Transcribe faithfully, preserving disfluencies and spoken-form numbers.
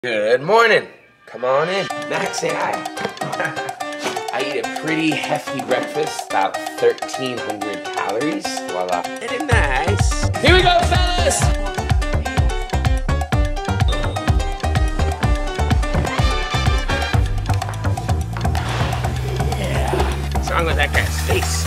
Good morning. Come on in. Max, say hi. I eat a pretty hefty breakfast, about thirteen hundred calories. Voila. Isn't it nice? Here we go, fellas! Yeah. What's wrong with that guy's face?